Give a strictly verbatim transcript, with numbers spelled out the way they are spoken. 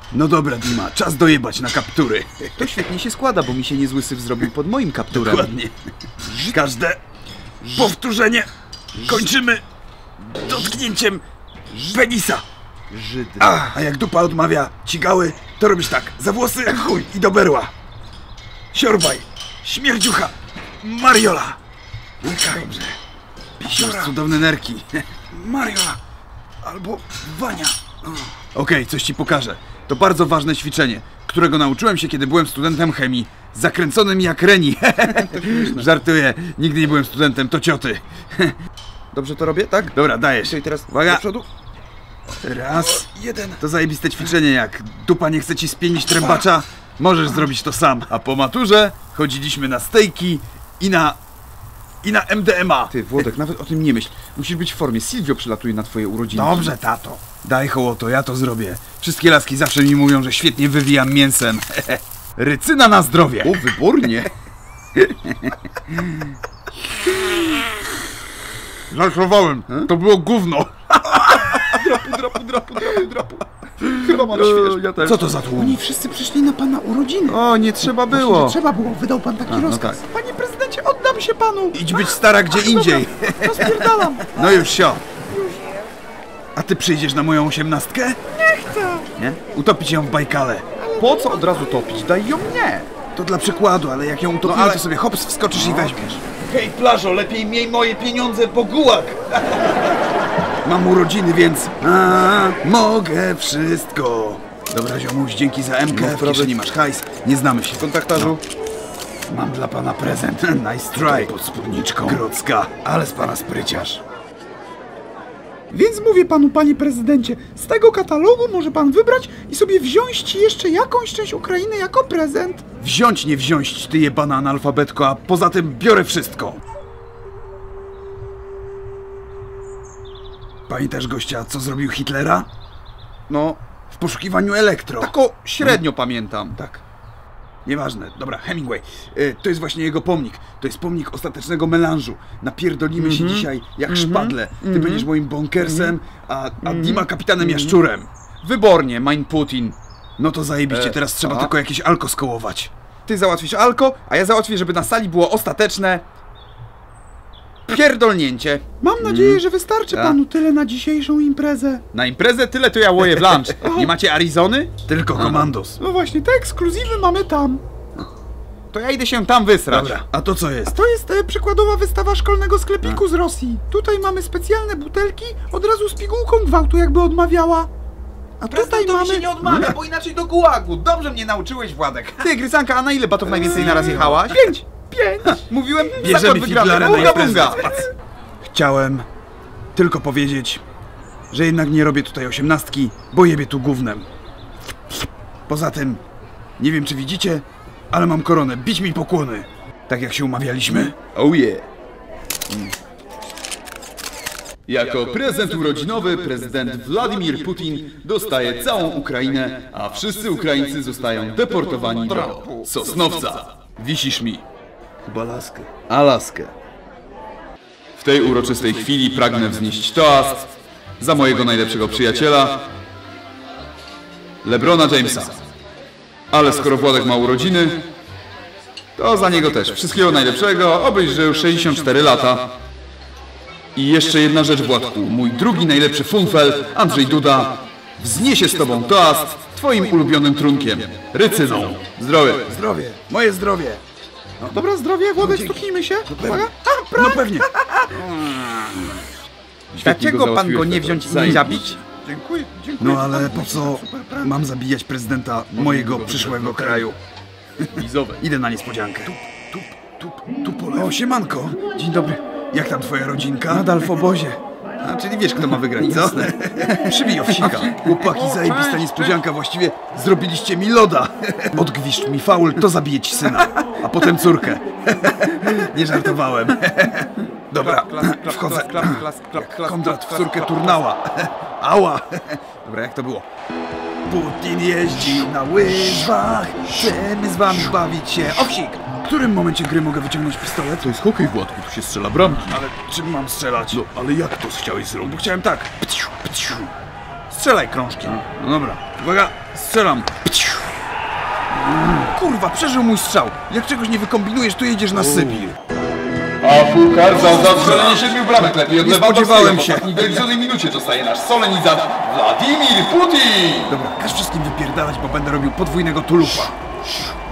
No dobra, Dima, czas dojebać na kaptury. To świetnie się składa, bo mi się niezły syf zrobił pod moim kapturem. Dokładnie. Każde powtórzenie kończymy dotknięciem penisa. Żydry. A, a jak dupa odmawia cigały, to robisz tak. Za włosy, chuj i do berła. Siorbaj, śmierdziucha, Mariola. Dobrze. Pisiora. Cudowne nerki. Mariola. Albo Wania. Okej, okay, coś ci pokażę. To bardzo ważne ćwiczenie, którego nauczyłem się, kiedy byłem studentem chemii. Zakręconym jak Reni. Żartuję, nigdy nie byłem studentem, to cioty. Dobrze to robię, tak? Dobra, dajesz. Czyli teraz uwaga. do przodu. Raz, jeden. To zajebiste ćwiczenie, jak dupa nie chce ci spienić trębacza, możesz zrobić to sam. A po maturze chodziliśmy na stejki i na... i na M D M A. Ty, Włodek, nawet o tym nie myśl. Musisz być w formie. Silvio przylatuje na twoje urodziny. Dobrze, tato. Daj hołoto, ja to zrobię. Wszystkie laski zawsze mi mówią, że świetnie wywijam mięsem. Rycyna na zdrowie. O, wybornie. Żartowałem. To było gówno. Drapu, drapu, drapu, drapu, drapu. Chyba mam świeżo. Ja też. Co to za tłum? Oni wszyscy przyszli na pana urodziny. O, nie trzeba Właśnie, było. nie trzeba było, wydał pan taki A, no rozkaz. tak. Panie prezydencie, oddam się panu. Idź być stara gdzie indziej. To spierdalam. No już sio. A ty przyjdziesz na moją osiemnastkę? Nie chcę. Nie? Utopić ją w Bajkale. Po co od razu topić? Daj ją mnie. To dla przykładu, ale jak ją utopimy, No ale- to sobie hops wskoczysz i weźmiesz. Hej, plażo, lepiej miej moje pieniądze, bo gułak! Mam urodziny, więc a, mogę wszystko. Dobra, ziomuś, dzięki za M K, No, w kieszeni masz hajs, nie znamy się. Kontaktarzu. No. Mam dla pana prezent. Nice try. Pod spódniczką. Grocka, ale z pana spryciarz. Więc mówię panu, panie prezydencie, z tego katalogu może pan wybrać i sobie wziąć ci jeszcze jakąś część Ukrainy jako prezent. Wziąć, nie wziąć, ty jebana analfabetko, a poza tym biorę wszystko. Pamiętasz, gościa, co zrobił Hitlera? No, W poszukiwaniu elektro. tak o średnio pamiętam. Tak. Nieważne. Dobra, Hemingway. Y, to jest właśnie jego pomnik. To jest pomnik ostatecznego melanżu. Napierdolimy się dzisiaj jak szpadle. Ty będziesz moim bonkersem, a, a Dima kapitanem jaszczurem. Wybornie, mein Putin. No to zajebiście, E, teraz trzeba a? tylko jakieś alko skołować. Ty załatwisz alko, a ja załatwię, żeby na sali było ostateczne... pierdolnięcie. Mam nadzieję, że wystarczy Tak. panu tyle na dzisiejszą imprezę. Na imprezę tyle to ja łoję w lunch. Nie macie Arizony? Tylko komandos. No właśnie, te ekskluzywy mamy tam. To ja idę się tam wysrać. Dobra, a to co jest? To jest e, przykładowa wystawa szkolnego sklepiku z Rosji. Tutaj mamy specjalne butelki, od razu z pigułką gwałtu jakby odmawiała. A tutaj mamy... nie odmawia, bo inaczej do gułagu. Dobrze mnie nauczyłeś, Władek. Ty, Gryzanka, a na ile batów najwięcej naraz jechałaś? Pięć! Pięć! Mówiłem, Bierzemy zakład wygrany. figlarę na Bunga, imprezę. bunga. Chciałem tylko powiedzieć, że jednak nie robię tutaj osiemnastki, bo jebie tu gównem. Poza tym, nie wiem czy widzicie, ale mam koronę, bić mi pokłony. Tak jak się umawialiśmy. Oh yeah. Jako prezent urodzinowy prezydent Władimir Putin dostaje całą Ukrainę, a wszyscy Ukraińcy zostają deportowani do Sosnowca. Wisisz mi. Chyba laskę. Alaskę. W tej uroczystej chwili pragnę wznieść toast za mojego najlepszego przyjaciela, LeBrona Jamesa. Ale skoro Władek ma urodziny, to za niego też. Wszystkiego najlepszego, obyś żył sześćdziesiąt cztery lata. I jeszcze jedna rzecz, Władku. Mój drugi najlepszy funfel, Andrzej Duda, wzniesie z tobą toast twoim ulubionym trunkiem, rycyną. Zdrowie. Zdrowie, moje zdrowie. Dobra, zdrowie, Włodek, dzięki. stuknijmy się. pewnie. Uwaga. A, No pewnie. Dlaczego pan go nie wziąć i nie zabić? Dziękuję, dziękuję. No ale po co mam zabijać prezydenta mojego przyszłego kraju? Idę na niespodziankę. Tup, tup, tup, tup pole. O, siemanko. Dzień dobry. Jak tam twoja rodzinka? Nadal w obozie. A, czyli wiesz, kto ma wygrać, co? Przybij owsika. Chłopaki, zajebista niespodzianka. Właściwie zrobiliście mi loda. Odgwiszcz mi faul, to zabiję ci syna. A potem córkę. Nie żartowałem. Dobra, wchodzę. Kondrat w córkę turnała. Ała. Dobra, jak to było? Putin jeździ na łyżwach. Chcemy z wami bawić się. Owsik! W którym momencie gry mogę wyciągnąć pistolet? To jest hokej, Władku, tu się strzela bramki. Ale czym mam strzelać? No, ale jak to chciałeś zrobić? Bo chciałem tak. Pciu, pciu. Strzelaj krążkiem. No dobra, uwaga, strzelam. Kurwa, przeżył mój strzał. Jak czegoś nie wykombinujesz, to jedziesz na Sybir. A Puchar za zastrzelenie siedmiu bramek lepiej od Nie Lewandowskiego. spodziewałem się. W ostatniej doliczonej minucie dostaje nasz solenizant Władimir Putin. Dobra, każ wszystkim wypierdalać, bo będę robił podwójnego tulupa.